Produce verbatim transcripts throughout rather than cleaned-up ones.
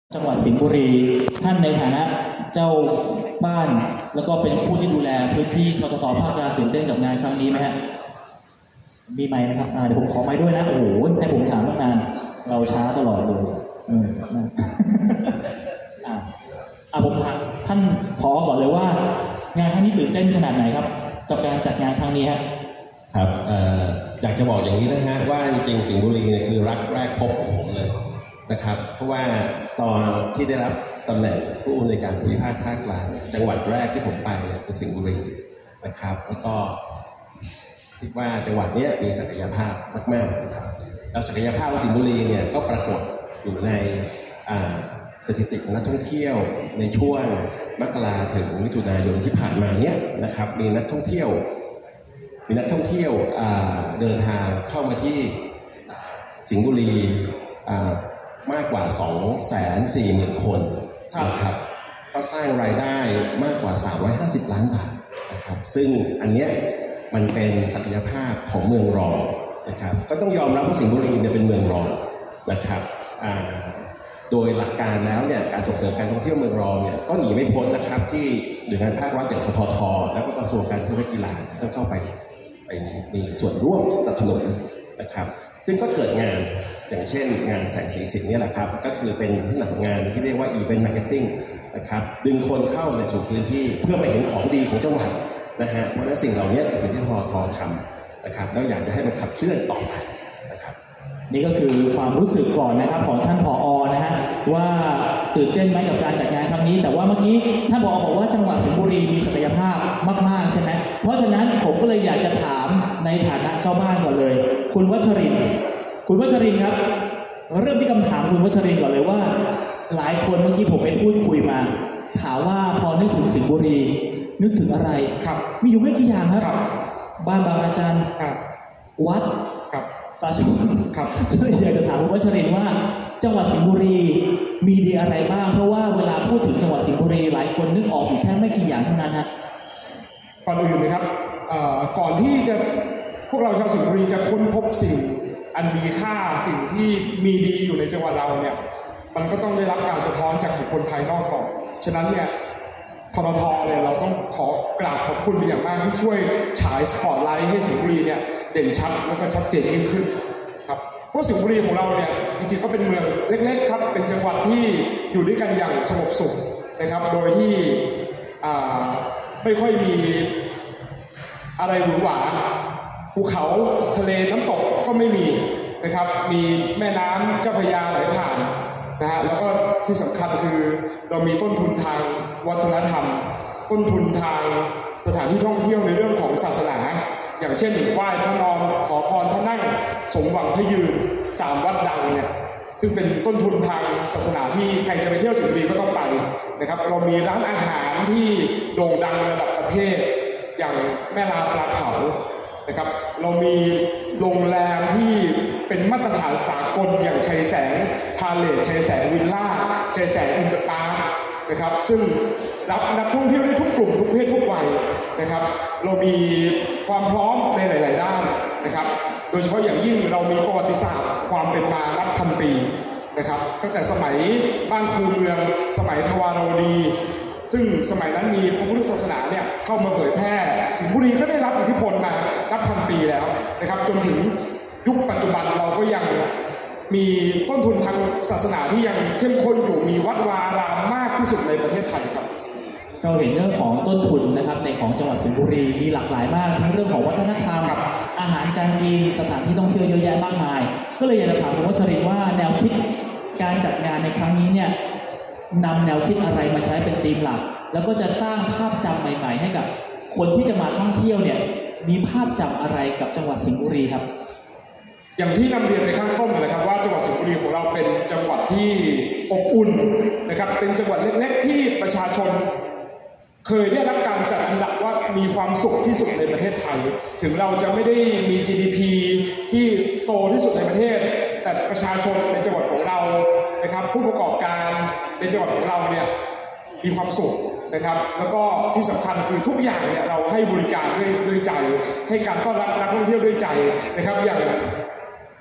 จังหวัดสิงห์บุรีท่านในฐานะเจ้าบ้านแล้วก็เป็นผู้ที่ดูแลพื้นที่ทททภาคกลางตื่นเต้นกับงานครั้งนี้ไหมฮะมีไมค์ไหมครับเดี๋ยวผมขอไมค์ด้วยนะโอ้โหให้ผมถามตั้งนานเราช้าตลอดเลยอืมอ่าอ่าผมถามท่านผอก่อนเลยว่างานครั้งนี้ตื่นเต้นขนาดไหนครับกับการจัดงานครั้งนี้ฮะครับอยากจะบอกอย่างนี้นะฮะว่าจริงๆสิงห์บุรีเนี่ยคือรักแรกพบของผมเลยนะครับเพราะว่าตอนที่ได้รับตำแหน่งผู้อำนวยการภูมิภาคภาคกลางจังหวัดแรกที่ผมไปคือสิงห์บุรีนะครับแล้วก็คิดว่าจังหวัดนี้มีศักยภาพมากๆนะครับแล้วศักยภาพของสิงห์บุรีเนี่ยก็ปรากฏอยู่ในสถิติของนักท่องเที่ยวในช่วงมกราถึงมิถุนายนที่ผ่านมาเนี่ยนะครับมีนักท่องเที่ยวมีนักท่องเที่ยวเดินทางเข้ามาที่สิงห์บุรีมากกว่า สองแสนสี่หมื่น คนนะครับก็สร้างรายได้มากกว่าสามร้อยห้าสิบล้านบาทนะครับซึ่งอันเนี้ยมันเป็นศักยภาพของเมืองรองนะครับก็ต้องยอมรับว่าสิงห์บุรีเนี่ยเป็นเมืองรองนะครับโดยหลักการแล้วเนี่ยการส่งเสริมการท่องเที่ยวเมืองรองเนี่ยก็หนีไม่พ้นนะครับที่หน่วยงานภาครัฐอย่างทททแล้วก็กระทรวงการท่องเที่ยวและกีฬาต้องเข้าไปไปมีส่วนร่วมสนับสนุนนะครับซึ่งก็เกิดงานอย่างเช่นงานแสงสีสิงห์นี่แหละครับก็คือเป็นลักษณะงานที่เรียกว่า Event Marketing นะครับดึงคนเข้าในสู่พื้นที่เพื่อไปเห็นของดีของจังหวัดนะฮะเพราะฉะนั้นสิ่งเหล่านี้คือสิ่งที่ททททำนะครับแล้วอยากจะให้มันขับเคลื่อนต่อไปนะครับนี่ก็คือความรู้สึกก่อนนะครับของท่านผอ.นะฮะว่าตื่นเต้นไหมกับการจัดงานครั้งนี้แต่ว่าเมื่อกี้ท่านผอ.บอกว่าจังหวัดสิงห์บุรีมีศักยภาพมากๆใช่ไหมเพราะฉะนั้นผมก็เลยอยากจะถามในฐานะเจ้าบ้านก่อนเลยคุณวัชรินทร์คุณวัชรินทร์ครับเริ่มที่คำถามคุณวัชรินทร์ก่อนเลยว่าหลายคนเมื่อกี้ผมไปพูดคุยมาถามว่าพอนึกถึงสิงห์บุรีนึกถึงอะไรครับมีอยู่ไม่กี่อย่างครับบ้านบางระจันวัดปราชญ์ครับก็เลยอยากจะถามคุณวัชรินทร์ว่าจังหวัดสิงห์บุรีมีดีอะไรบ้างเพราะว่าเวลาพูดถึงจังหวัดสิงห์บุรีหลายคนนึกออกอยู่แค่ไม่กี่อย่างเท่านั้นฮะก่อนอื่นนะครับก่อนที่จะพวกเราชาวสิงห์บุรีจะค้นพบสิ่งอันมีค่าสิ่งที่มีดีอยู่ในจังหวัดเราเนี่ยมันก็ต้องได้รับการสะท้อนจากบุคคลภายนอกก่อนฉะนั้นเนี่ยทททเนี่ยเราต้องขอกราบขอบคุณเป็นอย่างมากที่ช่วยฉายสปอตไลท์ให้สิงห์บุรีเนี่ยเด่นชัดแล้วก็ชัดเจนยิ่งขึ้นครับเพราะสิงห์บุรีของเราเนี่ยจริงๆก็เป็นเมืองเล็กๆครับเป็นจังหวัดที่อยู่ด้วยกันอย่างสงบสุขนะครับโดยที่ไม่ค่อยมีอะไรหวือหวาภูเขาทะเลน้ำตกก็ไม่มีนะครับมีแม่น้ำเจ้าพระยาไหลผ่านนะฮะแล้วก็ที่สำคัญคือเรามีต้นทุนทางวัฒนธรรมต้นทุนทางสถานที่ท่องเที่ยวในเรื่องของศาสนาอย่างเช่นไหว้พระนอนขอพรพระนั่งสมหวังพระยืนสามวัดดังเนี่ยซึ่งเป็นต้นทุนทางศาสนาที่ใครจะไปเที่ยวสิงห์บุรีก็ต้องไปนะครับเรามีร้านอาหารที่โด่งดังระดับประเทศอย่างแม่ลาปลาเผานะครับเรามีโรงแรมที่เป็นมาตรฐานสากลอย่างชัยแสงพาเลทชัยแสงวิลล่าชัยแสงอินเตอร์พาร์คนะครับซึ่งรับนักท่องเที่ยวได้ทุกกลุ่มทุกเพศทุกวัยนะครับเรามีความพร้อมในหลายๆด้านนะครับโดยเฉพาะอย่างยิ่งเรามีประวัติศาสตร์ความเป็นมานับพันปีนะครับตั้งแต่สมัยบ้านครูเมืองสมัยทวารวดีซึ่งสมัยนั้นมีพระพุทธศาสนาเนี่ยเข้ามาเผยแพร่สิงห์บุรีก็ได้รับอิทธิพลมานับพันปีแล้วนะครับจนถึงยุคปัจจุบันเราก็ยังมีต้นทุนทางศาสนาที่ยังเข้มข้นอยู่มีวัดวาอารามมากที่สุดในประเทศไทยครับเราเห็นเรื่องของต้นทุนนะครับในของจังหวัดสิงห์บุรีมีหลากหลายมากทั้งเรื่องของวัฒนธรรมอาหารการกินสถานที่ท่องเที่ยวเยอะแยะมากมายก็เลยอยากจะถามคุณวัชรินทร์ว่าแนวคิดการจัดงานในครั้งนี้เนี่ยนำแนวคิดอะไรมาใช้เป็นธีมหลักแล้วก็จะสร้างภาพจำใหม่ๆให้กับคนที่จะมาท่องเที่ยวเนี่ยมีภาพจำอะไรกับจังหวัดสิงห์บุรีครับอย่างที่นำเรียนในข้างต้นนะครับว่าจังหวัดสิงห์บุรีของเราเป็นจังหวัดที่อบอุ่นนะครับเป็นจังหวัดเล็กๆที่ประชาชนเคยได้รับการจัดอันดับว่ามีความสุขที่สุดในประเทศไทยถึงเราจะไม่ได้มี จี ดี พี ที่โตที่สุดในประเทศแต่ประชาชนในจังหวัดของเรานะครับผู้ประกอบการในจังหวัดของเราเนี่ยมีความสุขนะครับแล้วก็ที่สำคัญคือทุกอย่างเนี่ยเราให้บริการด้วยด้วยใจให้การต้อนรับนักท่องเที่ยวด้วยใจนะครับอย่าง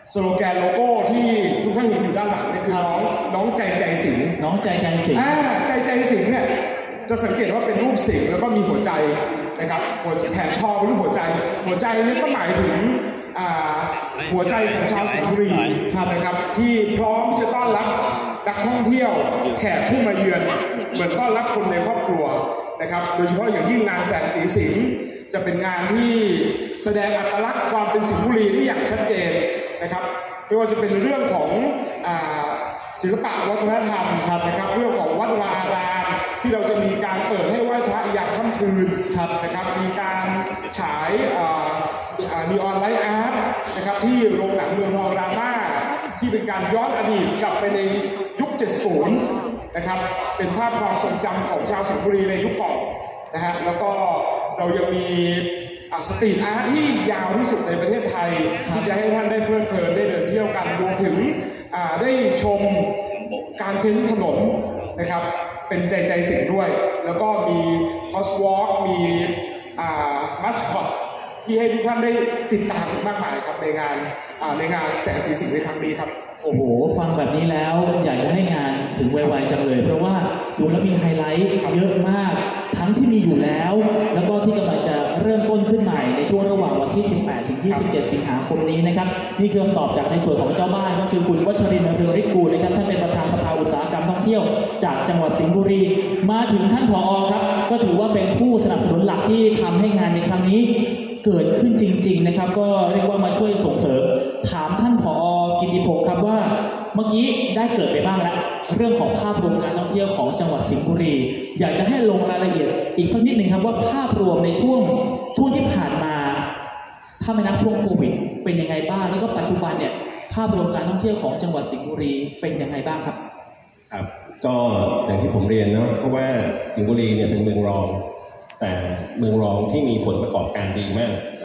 สโลแกนโลโก้ที่ทุกท่านเห็นอยู่ด้านหลังนี่คือน้องน้องใจใจสิงห์น้องใจใจสิงห์อ่าใจใจสิงห์เนี่ยจะสังเกตว่าเป็นรูปสิงห์แล้วก็มีหัวใจนะครับหัวใจแผ่นคอเป็นรูปหัวใจ หัวใจนี่ก็หมายถึงอ่าหัวใจของชาวสิงห์บุรีนะครับที่พร้อมจะต้อนรับนักท่องเที่ยวแขกผู้มาเยือนเหมือนต้อนรับคนในครอบครัวนะครับโดยเฉพาะอย่างยิ่งงานแสงสีสิงห์จะเป็นงานที่แสดงอัตลักษณ์ความเป็นสิงห์บุรีได้อย่างชัดเจนนะครับไม่ว่าจะเป็นเรื่องของอ่าศิลปะวัฒนธรรมนะครับเรื่องของวัดวาอารามที่เราจะมีการเปิดให้ไหว้พระยามค่ำคืนนะครับมีการฉายนีออนไลท์อาร์ตนะครับที่โรงหนังเมืองทองรามาที่เป็นการย้อนอดีตกลับไปในยุคเจ็ดสิบนะครับเป็นภาพความทรงจำของชาวสิงห์บุรีในยุคก่อนนะฮะแล้วก็เรายังมีสตรีทอาร์ตที่ยาวที่สุดในประเทศไทยที่จะให้ท่านได้เพลิดเพลินได้เดินเที่ยวกันรวมถึงได้ชมการเพ้นถนนนะครับเป็นใจใจสิงห์ด้วยแล้วก็มีคอสวอล์กมีมัสคอตที่ให้ทุกท่านได้ติดตามมากมายครับในงานในงานแสงสีสิงห์ในครั้งนี้ครับโอ้โหฟังแบบนี้แล้วอยากจะให้งานถึงไวๆจังเลยเพราะว่าดูแล้วมีไฮไลท์เยอะมากทั้งที่มีอยู่แล้วแล้วก็ที่กำลังจะเริ่มต้นขึ้นใหม่ในช่วงระหว่างวันที่สิบแปดถึงยี่สิบเจ็ดสิงหาคมนี้นะครับนี่คือคำตอบจากในส่วนของเจ้าบ้านก็คือคุณวัชรินทร์เรืองฤทธิ์กูลนะครับท่านเป็นประธานสภาอุตสาหกรรมท่องเที่ยวจากจังหวัดสิงห์บุรีมาถึงท่านผอ.ครับก็ถือว่าเป็นผู้สนับสนุนหลักที่ทำให้งานในครั้งนี้เกิดขึ้นจริงๆนะครับก็เรียกว่ามาช่วยส่งเสริมถามท่านผอ.กิติพงศ์ครับว่าเมื่อกี้ได้เกิดไปบ้างแล้วเรื่องของภาพรวมการท่องเที่ยวของจังหวัดสิงห์บุรีอยากจะให้ลงรายละเอียดอีกสักนิดหนึ่งครับว่าภาพรวมในช่วงช่วงที่ผ่านมาถ้าไม่นับช่วงโควิดเป็นยังไงบ้างแล้วก็ปัจจุบันเนี่ยภาพรวมการท่องเที่ยวของจังหวัดสิงห์บุรีเป็นยังไงบ้างครับครับก็อย่างที่ผมเรียนเนาะเพราะว่าสิงห์บุรีเนี่ยเป็นเมืองรองแต่เมืองรองที่มีผลประกอบการดีมาก